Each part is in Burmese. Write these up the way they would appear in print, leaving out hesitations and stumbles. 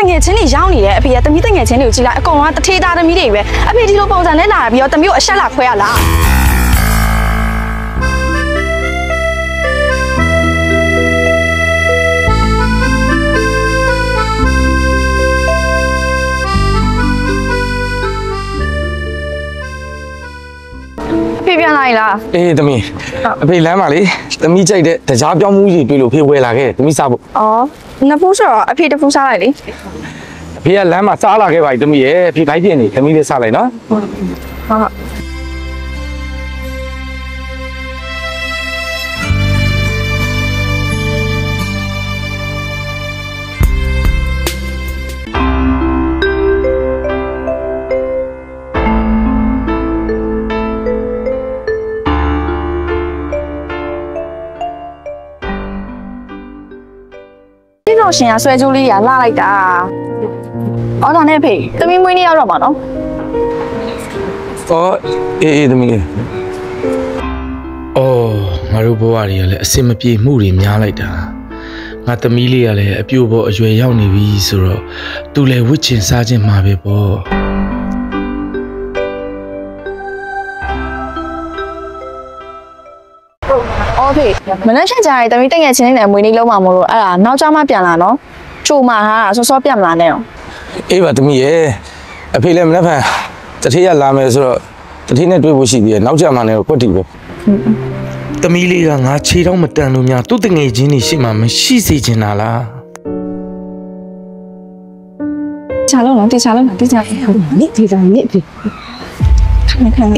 ငယ်ချင်းတွေရောင်းနေတယ်အဖေကတမီးတငယ်ချင်းတွေကိုကြည့်လိုက်အကောင်ကတထေးသားသမီးတွေပဲအဖေဒီလိုပုံစံနဲ့လာပြီးတော့တမီးကိုအဆက်လာခွဲရလားဖေပြန်လာလားအေးသမီးအဖေလမ်းပါလေသမီးကြိုက်တဲ့တကြားပြောင်းမှုကြီးတွေ့လို့ဖေဝယ်လာခဲ့သမီးစားဖို့အော်နှစ်ဖူးဆိုတော့အဖေတစ်ဖူးစားလိုက်လေအဖေကလမ်းမှာစားလာခဲ့ပါပြီသမီးရဲ့အဖေဘိုက်ပြင်းနေသမီးလေးစားလိုက်နော်ဟုတ်ရှင်ရဆွဲကြိုးလေးရလာလိုက်တာအော်ဒါနဲ့ဖေသမီးမွေးနေရတော့မှာနော်အော်အေးသမီးအော်ငါတို့ဘဝတွေကလည်းအစင်မပြေမှုတွေများလိုက်တာငါသမီးလေးကလည်းအပြို့ပေါ်အရွယ်ရောက်နေပြီဆိုတော့သူလည်းဝစ်ချင်စားခြင်းမှာပဲပေါ့အော်ဖေမနှက်ချက်ကြရင်သမီးတငယ်ချင်းနဲ့မွေးနေလုံးမှာမလို့အဲ့ဒါနောက်ကျမှပြန်လာနော်ချိုမှာဟာစောပြန်မလာနဲ့အောင်အေးပါသမီးရဲ့အဖေလည်းမနှက်ဖန်တထေးရလာမယ်ဆိုတော့တထေးနဲ့တွေ့ဖို့ရှိသေးတယ်နောက်ကျမှလည်းကွက်တီပဲသမီးလေးကငါခြေတော့မတန်လို့များသူ့တငယ်ချင်းတွေရှိမှမရှိစေချင်တာလားချာလုံးနော်တေချာလုံးတေချာနိတေချာနိဖေခဏ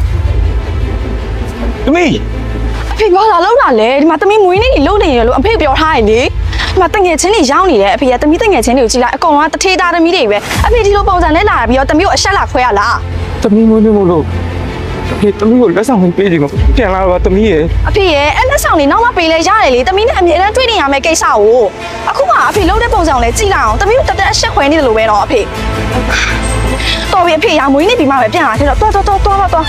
သမီးအဖေဘာလာလောက်လာလဲဒီမှာသမီးမွေးနေနေလုံးနေရလို့အဖေပြောထားတယ်လေဒီမှာတငယ်ချင်းတွေရောင်းနေတယ်အဖေကသမီးတငယ်ချင်းတွေကိုကြည့်လိုက်အကောင်ကတထေးသားသမီးတွေပဲအဖေဒီလိုပုံစံနဲ့လာပြီးတော့သမီးကိုအဆက်လာခွဲရလားသမီးမွေးနေမို့လို့အဖေသမီးကိုလက်ဆောင်ပေးတယ်မပြန်လာတော့သမီးရဲ့အဖေရဲ့အဲ့လက်ဆောင်လေးနောက်မှပေးလဲရတယ်လေသမီးနဲ့အမြဲတမ်းတွေ့နေရမယ့်ကိစ္စကိုအခုမှအဖေလုံးတဲ့ပုံစံကိုလည်းကြည့်လိုက်အောင်သမီးကိုတက်တက်အဆက်ခွဲနေတယ်လို့ပဲတော့အဖေတော်ပြီအဖေရမွေးနေပြီးမှပဲပြန်လာခဲ့တော့တော်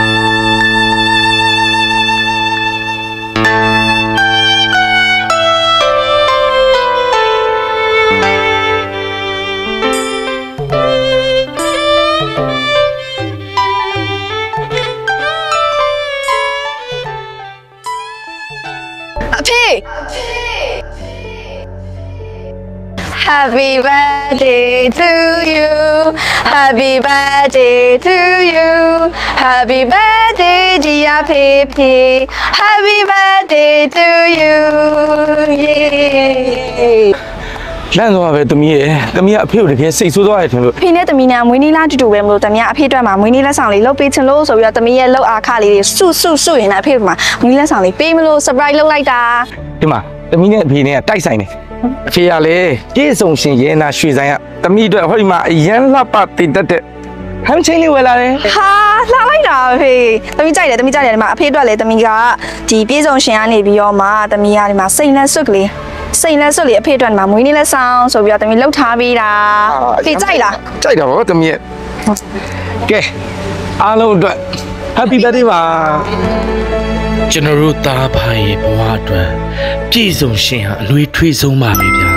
Happy birthday to you Happy birthday to you Happy birthday dear Pepe Happy birthday to you Yay လမ်းသွားပဲသမီးရဲ့သမီးကအဖေကိုတကယ်စိတ်ဆိုးသွားတယ်ထင်လို့ဖေနဲ့သမီးနဲ့မွေးနေ့လားတူတူပဲမလို့သမီးကအဖေအတွက်မှာမွေးနေ့လက်ဆောင်လေးလုပ်ပေးချင်လို့ဆိုပြီးတော့သမီးရဲ့လှုပ်အားခလေးတွေစုရင်လည်းအဖေမှာမွေးနေ့လက်ဆောင်လေးပေးမလို့ surprise လုပ်လိုက်တာဒီမှာသမီးနဲ့အဖေနဲ့တိုက်ဆိုင်နေအဖေကလေပြေဆုံးရှင်ရဲနာရွှေဆိုင်ကသမီးအတွက်ဟိုဒီမှာအရန်လှပတင်တတ်တဲ့ဟမ်ချင်းလေးဝယ်လာတယ်ဟာလှလိုက်တာအဖေသမီးကြိုက်တယ်ဒီမှာအဖေအတွက်လည်းသမီးကဒီပြေဆုံးရှင်ကနေပြီးတော့မှသမီးကဒီမှာစိန်လက်စွပ်ကလေးစိန်လက်စွပ်လေးအဖေအတွက်မှာမွေးနေ့လက်ဆောင်ဆိုပြီးတော့သမီးလှုပ်ထားပေးတာဖေကြိုက်လားကြိုက်တာဗောသမီးရဲ့ကဲအားလုံးအတွက် Happy birthday ပါကျွန်တော်တို့သားဖာရဲ့ဘဝအတွက်ပြည့်စုံရှင်ဟာအလွေထွေးဆုံးပါပဲဗျာ